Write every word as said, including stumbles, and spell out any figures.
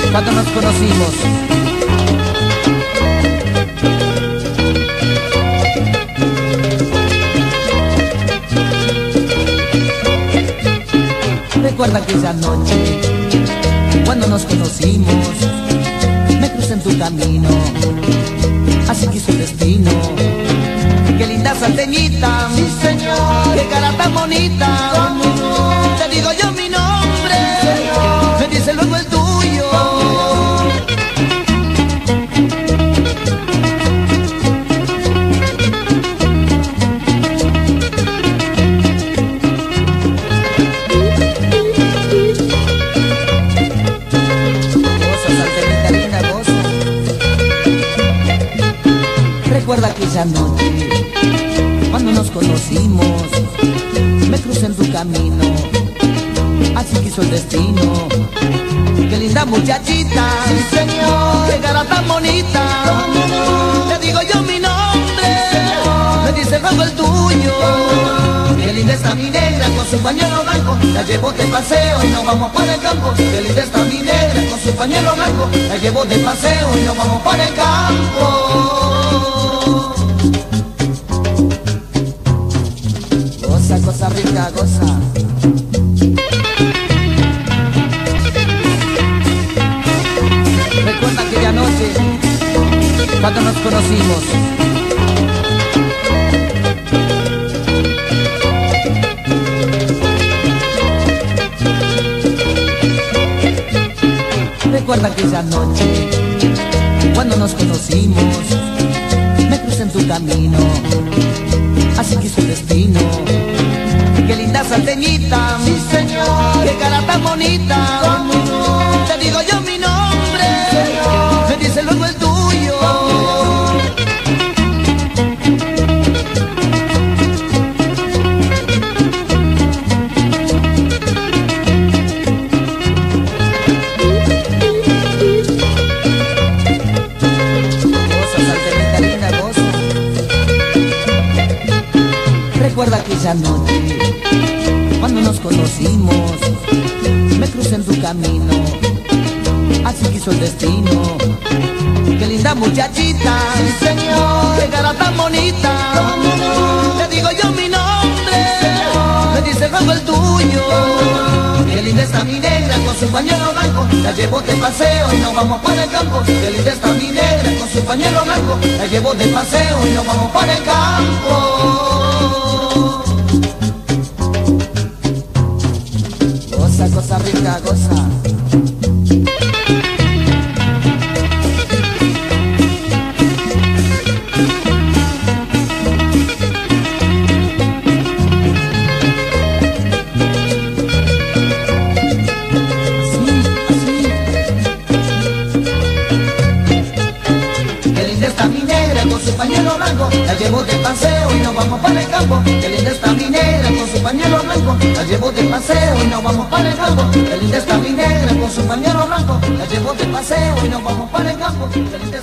cuando nos conocimos. Recuerda aquella noche cuando nos conocimos, me crucé en tu camino, así quiso el destino. Qué linda salteñita, sí señor, qué cara tan bonita. ¿Cómo no? Te digo yo mi nombre, señor, me dice luego el tuyo. Recuerda aquella noche cuando nos conocimos, me crucé en tu camino, así quiso el destino. Qué linda muchachita, sí señor, qué cara tan bonita. ¿Cómo no? Te digo yo mi nombre, señor, me dice luego el tuyo. Qué linda está mi negra con su pañuelo blanco, la llevo de paseo y nos vamos para el campo. Qué linda está mi negra con su pañuelo blanco, la llevo de paseo y nos vamos para el campo. Goza, cosa rica, goza. Recuerda aquella noche cuando nos conocimos. Recuerda aquella noche cuando nos conocimos, me crucé en tu camino, así quiso el destino. Qué linda salteñita, sí señor, qué cara tan bonita. ¿Cómo no? Te digo yo mi nombre, señor, me dice luego el tuyo. Recuerda aquella noche cuando nos conocimos, me crucé en tu camino, así quiso el destino. Qué linda muchachita, sí señor, qué cara tan bonita. ¿Cómo no? Te digo yo mi nombre, señor, me dice luego el tuyo. Qué linda está mi negra con su pañuelo blanco, la llevo de paseo y nos vamos para el campo. Qué linda está mi negra con su pañuelo blanco, la llevo de paseo y nos vamos para el campo. Goza, cosa rica, goza. Pañuelo blanco, la llevo de paseo y nos vamos para el campo. Qué linda está mi negra con su pañuelo blanco, la llevo de paseo y nos vamos para el campo. Qué linda está mi negra con su pañuelo blanco, la llevo de paseo y nos vamos para el campo.